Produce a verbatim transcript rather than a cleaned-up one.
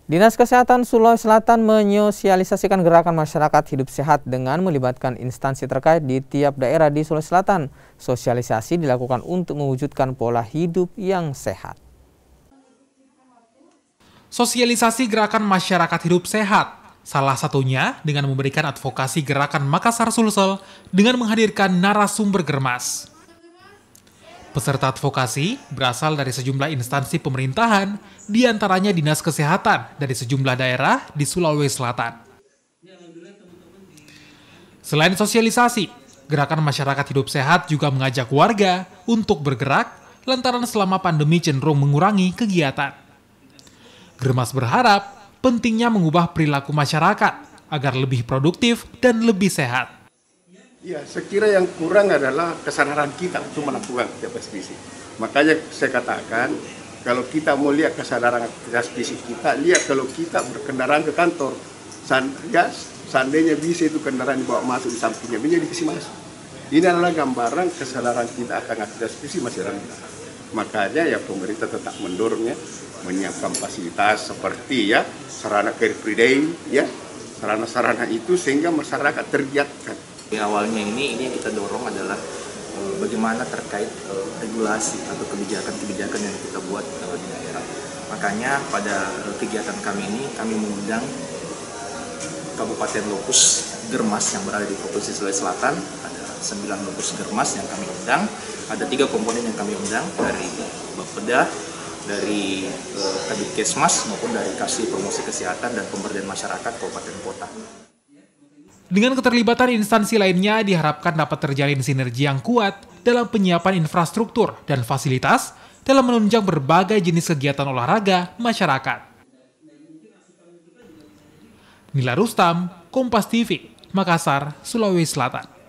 Dinas Kesehatan Sulawesi Selatan menyosialisasikan gerakan masyarakat hidup sehat dengan melibatkan instansi terkait di tiap daerah di Sulawesi Selatan. Sosialisasi dilakukan untuk mewujudkan pola hidup yang sehat. Sosialisasi gerakan masyarakat hidup sehat, salah satunya dengan memberikan advokasi gerakan Makassar Sulsel dengan menghadirkan narasumber Germas. Peserta advokasi berasal dari sejumlah instansi pemerintahan, diantaranya Dinas Kesehatan dari sejumlah daerah di Sulawesi Selatan. Selain sosialisasi, gerakan masyarakat hidup sehat juga mengajak warga untuk bergerak lantaran selama pandemi cenderung mengurangi kegiatan. Germas berharap pentingnya mengubah perilaku masyarakat agar lebih produktif dan lebih sehat. Ya, saya kira yang kurang adalah kesadaran kita untuk melakukan aktivitas fisik. Makanya saya katakan, kalau kita mau lihat kesadaran aktivitas fisik kita, lihat kalau kita berkendaraan ke kantor, ya, seandainya bisa itu kendaraan dibawa masuk di sampingnya, bisa dikasih masuk. Ini adalah gambaran kesadaran kita akan aktivitas fisik masih rendah. Makanya ya pemerintah tetap mendorongnya, menyiapkan fasilitas seperti ya sarana Car Free Day, ya sarana-sarana itu sehingga masyarakat tergiatkan. Awalnya ini, ini yang kita dorong adalah uh, bagaimana terkait uh, regulasi atau kebijakan-kebijakan yang kita buat uh, di daerah. Makanya pada uh, kegiatan kami ini kami mengundang Kabupaten Lokus Germas yang berada di Provinsi Sulawesi Selatan. Ada sembilan Lokus Germas yang kami undang. Ada tiga komponen yang kami undang dari Bapeda, dari uh, Kabidkesmas maupun dari Kasih Promosi Kesehatan dan Pemberdayaan Masyarakat Kabupaten Kota. Dengan keterlibatan instansi lainnya diharapkan dapat terjalin sinergi yang kuat dalam penyiapan infrastruktur dan fasilitas dalam menunjang berbagai jenis kegiatan olahraga masyarakat. Nila Rustam, Kompas T V, Makassar, Sulawesi Selatan.